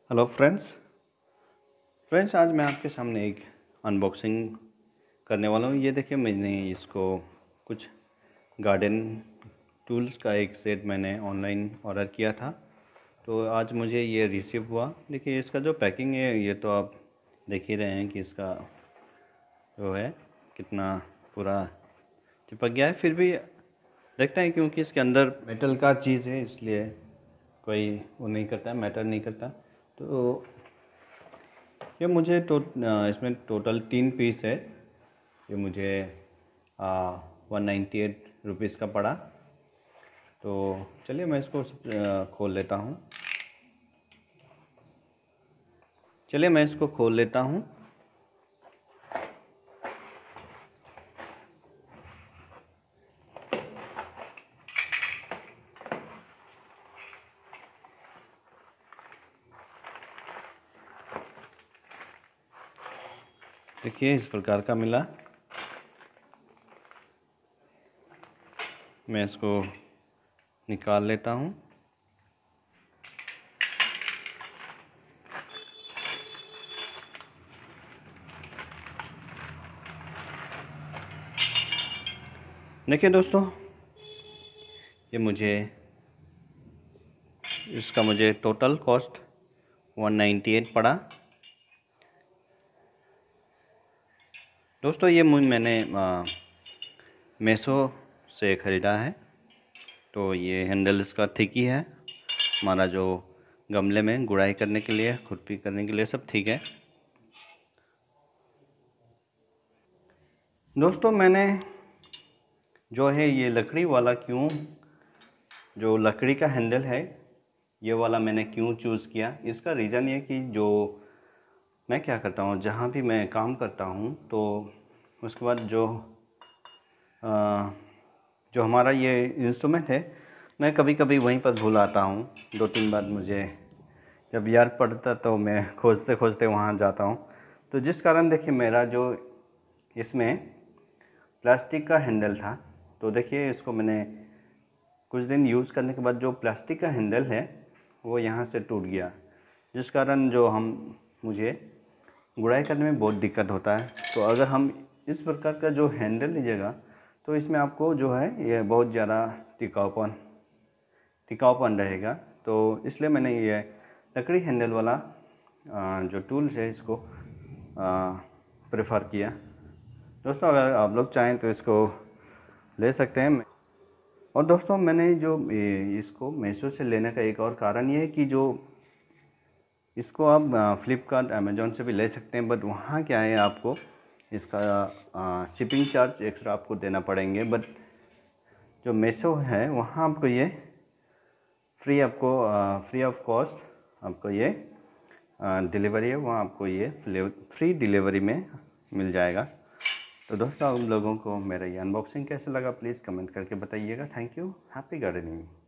Hello friends आज मैं आपके सामने एक अनबॉक्सिंग करने वाला हूँ। ये देखिए, मैंने इसको कुछ गार्डन टूल्स का एक सेट मैंने ऑनलाइन ऑर्डर किया था, तो आज मुझे ये रिसीव हुआ। देखिए इसका जो पैकिंग है ये तो आप देख ही रहे हैं कि इसका जो है कितना पूरा चिपक गया है। फिर भी देखते हैं, क्योंकि इसके अंदर मेटल का चीज़ है इसलिए कोई वो नहीं करता, मैटर नहीं करता। तो ये मुझे इसमें टोटल 3 पीस है। ये मुझे 198 रुपीज़ का पड़ा। तो चलिए मैं इसको खोल लेता हूँ। देखिए इस प्रकार का मिला। मैं इसको निकाल लेता हूँ। देखिए दोस्तों, इसका मुझे टोटल कॉस्ट 198 पड़ा। दोस्तों ये मैंने मीशो से ख़रीदा है। तो ये हैंडल इसका थिक ही है। हमारा जो गमले में गुड़ाई करने के लिए, खुरपी करने के लिए सब ठीक है। दोस्तों मैंने जो है ये लकड़ी वाला जो लकड़ी का हैंडल है ये वाला मैंने क्यों चूज़ किया, इसका रीज़न ये कि जो मैं क्या करता हूँ, जहाँ भी मैं काम करता हूँ तो उसके बाद जो हमारा ये इंस्ट्रूमेंट है मैं कभी कभी वहीं पर भूल आता हूँ। 2-3 बार मुझे जब याद पड़ता तो मैं खोजते खोजते वहाँ जाता हूँ। तो जिस कारण देखिए मेरा जो इसमें प्लास्टिक का हैंडल था, तो देखिए इसको मैंने कुछ दिन यूज़ करने के बाद जो प्लास्टिक का हैंडल है वो यहाँ से टूट गया, जिस कारण मुझे गुड़ाई करने में बहुत दिक्कत होता है। तो अगर हम इस प्रकार का जो हैंडल लीजिएगा तो इसमें आपको जो है ये बहुत ज़्यादा टिकाऊपन रहेगा। तो इसलिए मैंने ये लकड़ी हैंडल वाला जो टूल्स है इसको प्रेफर किया। दोस्तों अगर आप लोग चाहें तो इसको ले सकते हैं। और दोस्तों मैंने इसको मीशो से लेने का एक और कारण ये है कि जो इसको आप फ्लिपकार्ट अमेज़ॉन से भी ले सकते हैं, बट वहाँ क्या है आपको इसका शिपिंग चार्ज एक्स्ट्रा आपको देना पड़ेंगे। बट जो मीशो है वहाँ आपको ये फ्री ऑफ कॉस्ट आपको ये डिलीवरी है, वहाँ आपको ये फ्री डिलीवरी में मिल जाएगा। तो दोस्तों आप लोगों को मेरा ये अनबॉक्सिंग कैसा लगा प्लीज़ कमेंट करके बताइएगा। Thank you. Happy gardening.